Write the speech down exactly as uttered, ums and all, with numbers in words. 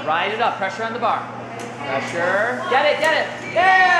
Ride it up. Pressure on the bar. Pressure. Get it, get it. There!